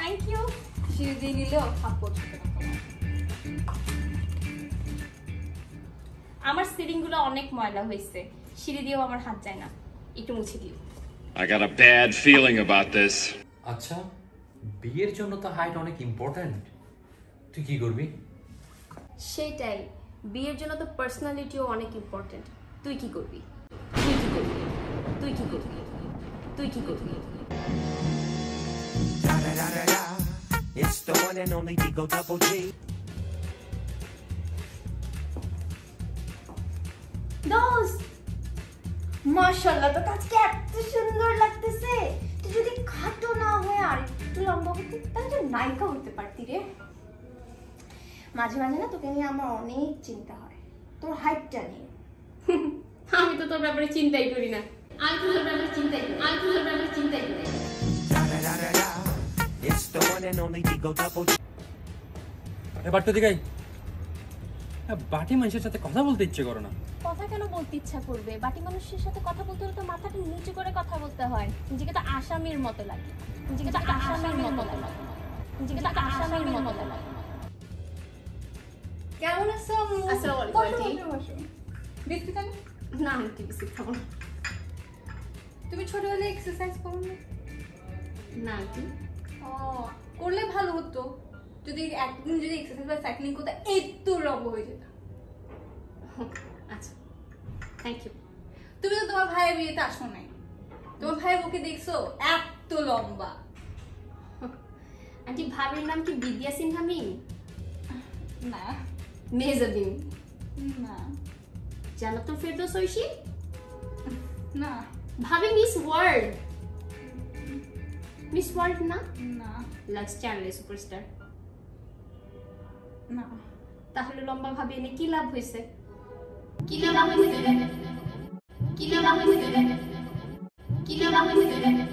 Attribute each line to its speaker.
Speaker 1: Thank you. সিঁড়ি দিয়ে নিলেও হাত পড়ছে না তোমার। আমার সিলিং গুলো অনেক ময়লা হয়েছে, সিঁড়ি দিয়েও আমার হাত যায় না, একটু মুছে দিও।
Speaker 2: I got a bad feeling about this.
Speaker 3: আচ্ছা, বিয়ের জন্য তো হাইট অনেক ইম্পর্ট্যান্ট। তুই কি করবি?
Speaker 1: সেটাই, বিয়ের জন্য তো পার্সোনালিটিও অনেক ইম্পর্টেন্ট। তুই কি করবি? তুই কি করবি? তুই কি করবি? তুই কি করবি?
Speaker 4: It's the one and only Digo Double G.
Speaker 1: দোস্ত, মাশাআল্লাহ, তো আজকে এত সুন্দর লাগতেছে। তুই যদি খাটো না হয়ে আর একটু লম্বা হতি তাহলে তো নায়িকা হতে পারতি রে। মাঝে মাঝে না তোকে নিয়ে আমার অনেক চিন্তা হয়, তোর হাইটটা নিয়ে। আমি তো তোর ব্যাপারে চিন্তাই করি না।
Speaker 4: It's the one and only Digo Double G.
Speaker 3: এবার তো দিগাই বাটি মানুষের সাথে কথা বলতে ইচ্ছে করে না।
Speaker 1: কথা কেন বলতে ইচ্ছা করবে? বাকি মানুষের সাথে কথা বলতে হলে তো মাথাটা নিচু করে কথা bলতে হয়। নিজেকে তো আসামির মতো লাগে। কেমন আছো? আসসালামু আলাইকুম। বিস্কুট খাবে? না, আমি বিস্কুট খাবো না। তুমি ছোটবেলায় এক্সারসাইজ করো না? না আন্টি। ও, করলে ভালো হতো। যদি একদিন এক্সারসাইজ বা সাইক্লিং করতে একটু লম্বা হয়ে যেত। আচ্ছা, থ্যাংক ইউ। তুমি তো তোমার ভাইয়ের বিয়েতে আসো নাই, তোমার ভাইয়ের ওকে দেখছো এত লম্বা। আন্টি, ভাবির নাম কি বিদ্যা সিনহা মিম? না। মেহজাবিন? না। জান্নাতুল ফেরদৌস ঐশী? না। ভাবি মিস ওয়ার্ল্ড? মিস ওয়ার্ল্ড না? না। লাক্স চ্যানেলের সুপারস্টার? না। তাহলে লম্বা ভাবি এনে কি লাভ হয়েছে? কি লাভ হয়েছে?